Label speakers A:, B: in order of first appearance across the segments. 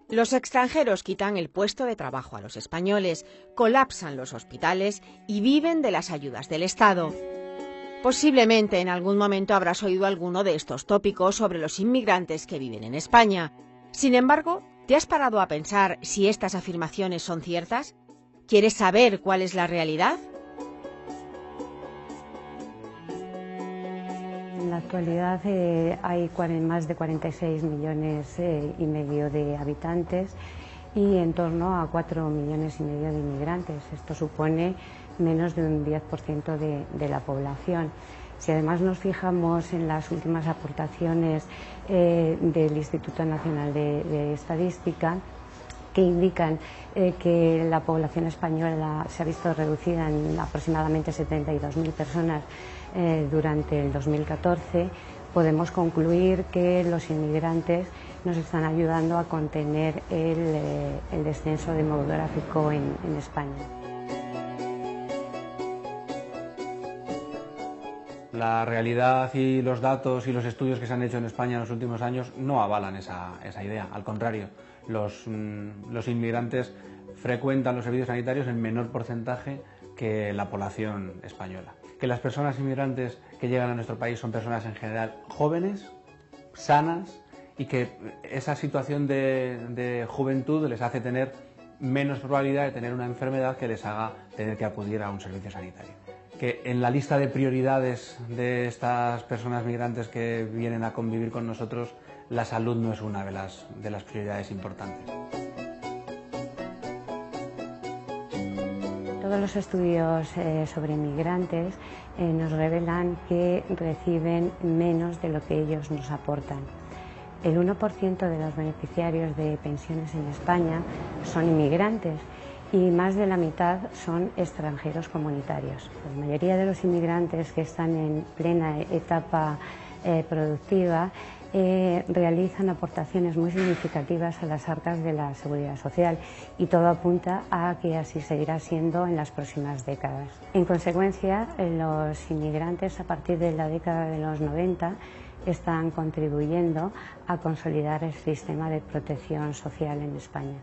A: Los extranjeros quitan el puesto de trabajo a los españoles, colapsan los hospitales y viven de las ayudas del Estado. Posiblemente en algún momento habrás oído alguno de estos tópicos sobre los inmigrantes que viven en España. Sin embargo, ¿te has parado a pensar si estas afirmaciones son ciertas? ¿Quieres saber cuál es la realidad?
B: En la actualidad hay más de 46 millones y medio de habitantes y en torno a 4 millones y medio de inmigrantes. Esto supone menos de un 10% de la población. Si además nos fijamos en las últimas aportaciones del Instituto Nacional de Estadística, que indican que la población española se ha visto reducida en aproximadamente 72.000 personas durante el 2014, podemos concluir que los inmigrantes nos están ayudando a contener el descenso demográfico en España.
C: La realidad y los datos y los estudios que se han hecho en España en los últimos años no avalan esa idea. Al contrario, los inmigrantes frecuentan los servicios sanitarios en menor porcentaje que la población española. Que las personas inmigrantes que llegan a nuestro país son personas en general jóvenes, sanas, y que esa situación de juventud les hace tener menos probabilidad de tener una enfermedad que les haga tener que acudir a un servicio sanitario. Que en la lista de prioridades de estas personas migrantes que vienen a convivir con nosotros, la salud no es una de las prioridades importantes.
B: Todos los estudios sobre inmigrantes nos revelan que reciben menos de lo que ellos nos aportan. El 1% de los beneficiarios de pensiones en España son inmigrantes y más de la mitad son extranjeros comunitarios. La mayoría de los inmigrantes que están en plena etapa productiva realizan aportaciones muy significativas a las arcas de la Seguridad Social y todo apunta a que así seguirá siendo en las próximas décadas. En consecuencia, los inmigrantes a partir de la década de los 90 están contribuyendo a consolidar el sistema de protección social en España.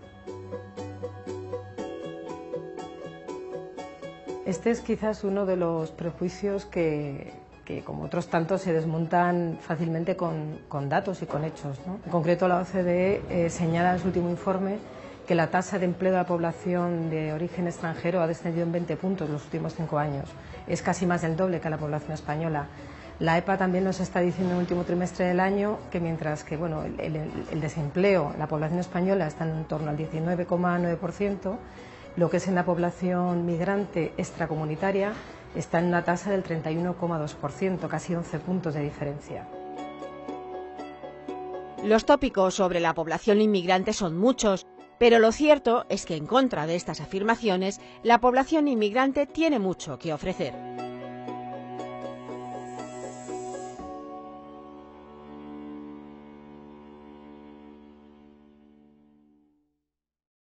D: Este es quizás uno de los prejuicios que como otros tantos, se desmontan fácilmente con datos y con hechos, ¿no? En concreto, la OCDE señala en su último informe que la tasa de empleo de la población de origen extranjero ha descendido en 20 puntos en los últimos 5 años. Es casi más del doble que la población española. La EPA también nos está diciendo en el último trimestre del año que mientras que el desempleo, la población española está en torno al 19,9%, lo que es en la población migrante extracomunitaria está en una tasa del 31,2%, casi 11 puntos de diferencia.
A: Los tópicos sobre la población inmigrante son muchos, pero lo cierto es que en contra de estas afirmaciones, la población inmigrante tiene mucho que ofrecer.